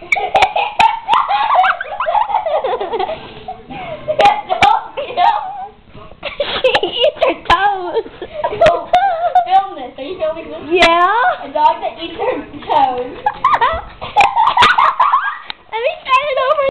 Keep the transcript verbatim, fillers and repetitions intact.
She eats her toes. No, film this. Are you filming this? Yeah. A dog that eats her toes. Let me start it over.